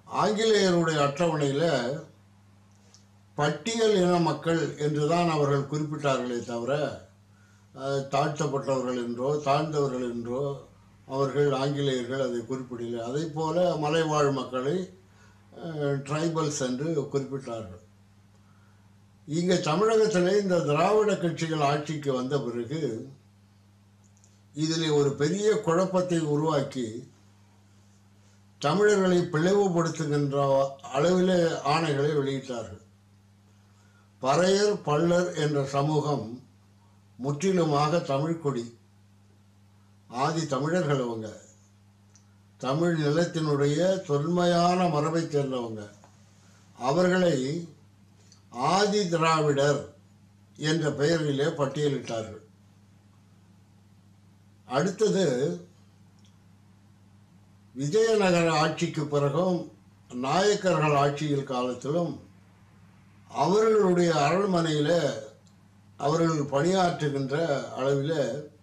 ஆங்கிலேயருடைய அட்டவணையில் பட்டியல் இன மக்கள் என்றுதான் அவர்கள் குறிப்பிட்டார்களே தவிர தாழ்த்தப்பட்டவர்கள் என்றோ தாழ்ந்தவர்கள் என்றோ அவர்கள் ஆங்கிலேயர்கள் அதை குறிப்பிடவில்லை. அதை போல மலைவாழ் மக்களை ட்ரைபல்ஸ் என்று குறிப்பிட்டார்கள். இங்கே தமிழகத்தில் இந்த திராவிட கட்சிகள் ஆட்சிக்கு வந்த பிறகு இதில் ஒரு பெரிய குழப்பத்தை உருவாக்கி தமிழர்களை பிளவுபடுத்துகின்ற அளவில் ஆணைகளை வெளியிட்டார்கள். பறையர் பள்ளர் என்ற சமூகம் முற்றிலுமாக தமிழ்கொடி, ஆதி தமிழர்கள். அவங்க தமிழ் நிலத்தினுடைய தொன்மையான மரபை சேர்ந்தவங்க. அவர்களை ஆதி திராவிடர் என்ற பெயரிலே பட்டியலிட்டார்கள். அடுத்தது விஜயநகர ஆட்சிக்கு பிறகும் நாயக்கர்கள் ஆட்சியில் காலத்திலும் அவர்களுடைய அரண்மனையில் அவர்கள் பணியாற்றுகின்ற அளவில்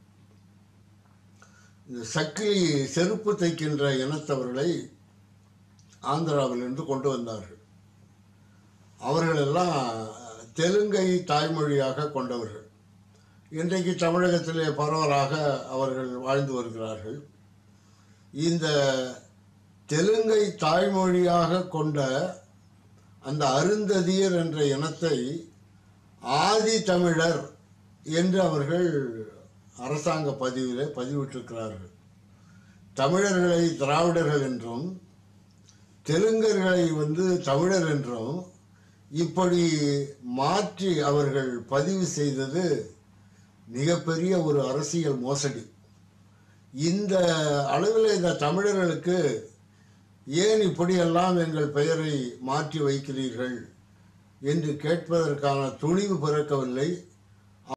இந்த சக்கிலி செருப்பு தைக்கின்ற இனத்தவர்களை ஆந்திராவிலிருந்து கொண்டு வந்தார்கள். அவர்களெல்லாம் தெலுங்கை தாய்மொழியாக கொண்டவர்கள். இன்றைக்கு தமிழகத்திலே பரவலாக அவர்கள் வாழ்ந்து வருகிறார்கள். இந்த தெலுங்கை தாய்மொழியாக கொண்ட அந்த அருந்ததியர் என்ற இனத்தை ஆதி தமிழர் என்று அவர்கள் அரசாங்க பதிவில் பதிவிட்டிருக்கிறார்கள். தமிழர்களை திராவிடர்கள் என்றும் தெலுங்கர்களை தமிழர் என்றும் இப்படி மாற்றி அவர்கள் பதிவு செய்தது மிகப்பெரிய ஒரு அரசியல் மோசடி. இந்த அளவில் இந்த தமிழர்களுக்கு ஏன் இப்படியெல்லாம் எங்கள் பெயரை மாற்றி வைக்கிறீர்கள் என்று கேட்பதற்கான துணிவு பிறக்கவில்லை.